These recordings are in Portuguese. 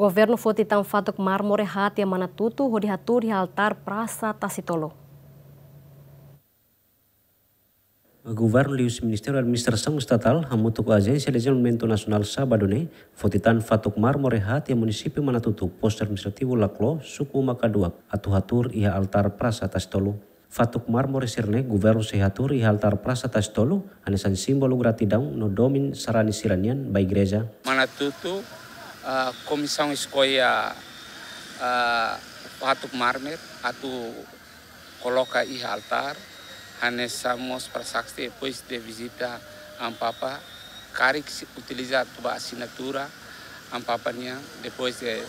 Governo fotitan fatuk marmore hati yang manatutu ho dihatur di altar Praça Tasitolo. Governo lius Ministério da Administração Estatal hamutuk Agência de Desenvolvimento Nacional Sabadone fotitan fatuk marmore hati yang município manatutu posto administrativo Laclo suku Makaduak atuhatur iha altar Praça Tasitolo. Fatuk marmore sirne governo sehatur iha altar Praça Tasitolo anesan simbolo gratidão no domin sarani siranian ba igreja. Manatutu comissão escolha fatuk marmer atu coloca iha altar. Hanesamos para saksi depois de visita Papa, cari que se utiliza a assinatura Papa depois de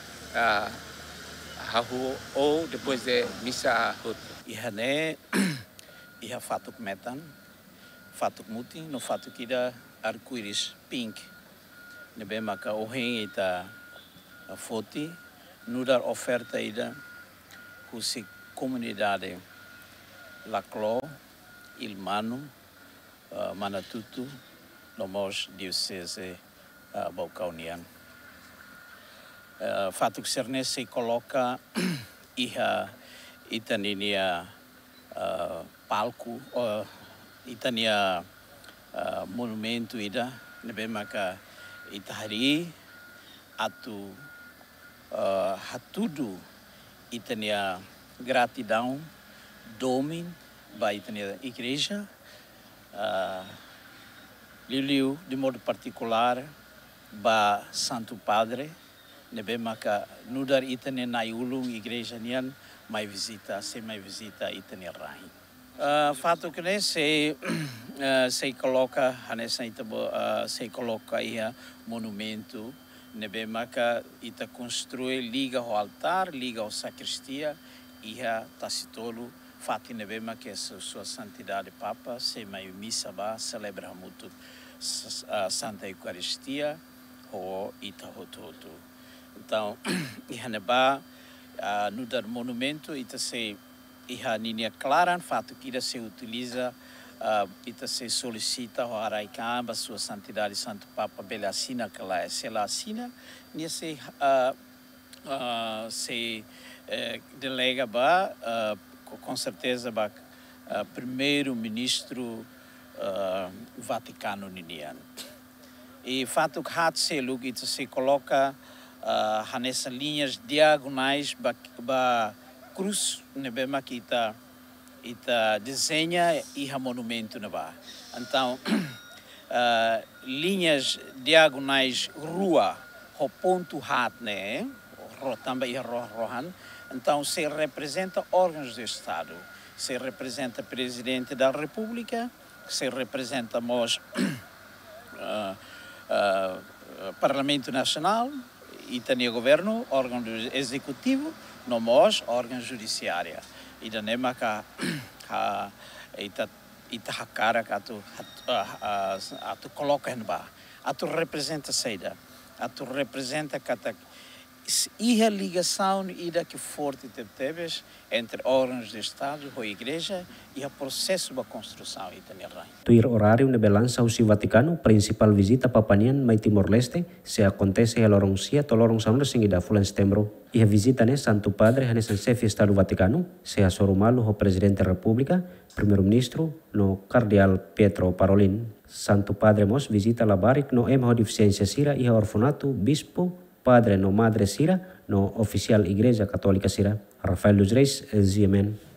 ou depois de missa. Ihane iha fatuk metan, fatuk muti no fatuk ida arco-íris pink. Nebe maka oheng ita foti nudar oferta ida kusi comunidade Laclo, Ilmano, Manatutu, Nomos, Diocese, Balcaunian. Fatuk serne se coloca iha itania palco, itania monumento ida, nebe maka itahari atu hatudu itania gratidão domin ba itania igreja Liliu de modo particular ba Santo Padre nebe maka nudar itania naiulung igreja nian mai visita itania rain fato que se coloca nessa se coloca ia monumento nebe maka ita construi liga ao altar liga ao sacristia ia Tasitolo Fati nebema que sua santidade Papa se mai missa ba celebra muito a Santa Eucaristia ou itahototo. Então, iha neba no dar monumento ita se iha ninia clara fato que se utiliza ita se solicita ao Araicamba sua santidade Santo Papa belasina que lá se lá assina nia se delega ba com certeza primeiro-ministro Vaticano Ninian. E fato que se coloca nessas linhas diagonais ba cruz nebema que ita desenha e monumento neba. Então linhas diagonais rua o ponto hat né também rohan. Então, se representa órgãos do Estado, se representa presidente da República, se representa Parlamento Nacional, e também governo, órgão do Executivo, nós, órgão judiciário. E da Nemaka, Itahakara, a tu coloca em bar, a tu representa Seida, a tu representa e a ligação ida que forte teve entre órgãos de Estado e a Igreja e o processo da construção italiana. Tuir horário nebe lança o Vaticano, principal visita Papanian mai Timor-Leste, se acontece a lorong sia to lorong sauna singida bulan setembro. E a visita ne Santo Padre hanesan chefe Estado Vaticano, se a sorumalu o Presidente da República, Primeiro-Ministro no Cardeal Pietro Parolin. Santo Padre mos visita la barik no ema deficiência sira e a orfanato bispo Padre no Madre Sira, no Oficial Igreja Católica Sira. Rafael dos Reis, ZMN.